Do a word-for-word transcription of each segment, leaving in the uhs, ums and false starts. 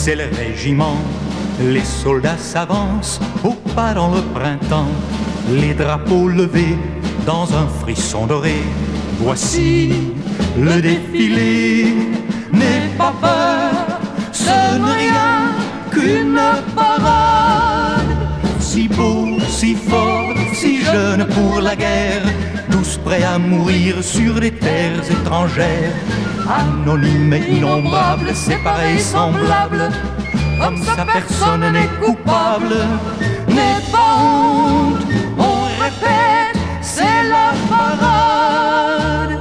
c'est le régiment. Les soldats s'avancent au pas dans le printemps, les drapeaux levés dans un frisson doré. Voici le défilé, n'aie pas peur, ce n'est rien qu'une parade. Si beau, si fort, si jeune pour la guerre, tous prêts à mourir sur des terres étrangères. Anonymes et innombrables, séparés, semblables, comme ça personne n'est coupable. N'aie pas honte, on répète, c'est la parade.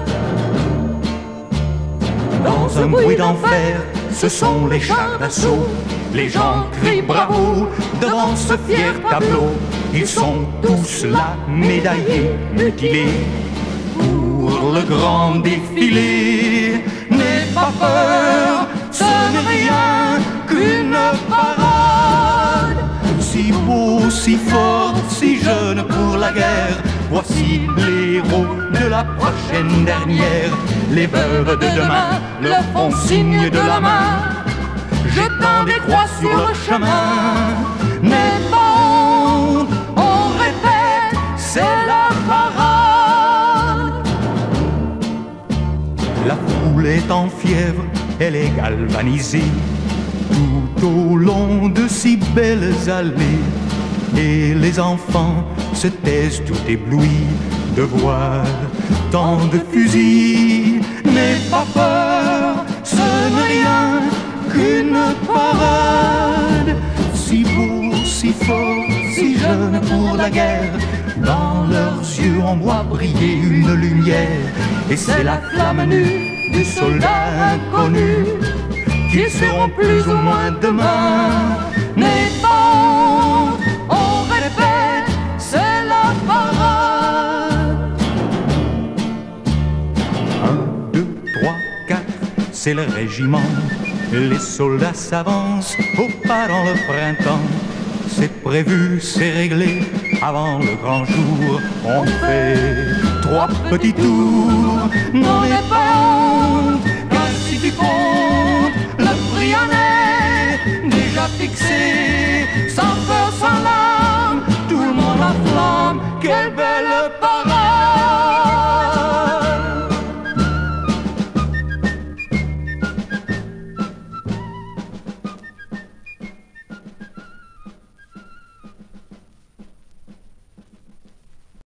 Dans un bruit d'enfer, ce sont les chars d'assaut. Les gens crient bravo devant ce fier tableau. Ils sont tous là, médaillés, mutilés, pour le grand défilé. N'aie pas peur, ce n'est rien qu'une parade. Si beau, si fort, si jeune pour la guerre, voici les héros de la prochaine dernière. Les veuves de demain leur font signe de la main, jetant des croix sur le chemin. N'aie pas honte, on répète, c'est la parade. La foule est en fièvre, elle est galvanisée, tout au long de si belles allées. Et les enfants se taisent tout éblouis de voir tant de fusils. N'aie pas peur, ce n'est rien qu'une parade. Si beau, si fort, si jeune pour la guerre, dans leurs yeux on voit briller une lumière. Et c'est la flamme nue du soldat inconnu, qu'ils seront plus ou moins demain. N'aie pas honte, on répète, c'est la parade. Un, deux, trois, quatre, c'est le régiment. Les soldats s'avancent au pas dans le printemps. C'est prévu, c'est réglé, avant le grand jour. On fait trois petits tours. N'en aie pas honte, car si tu comptes, le prix en est déjà fixé. Sans peur, sans larmes, tout le monde enflamme. Quelle belle parade!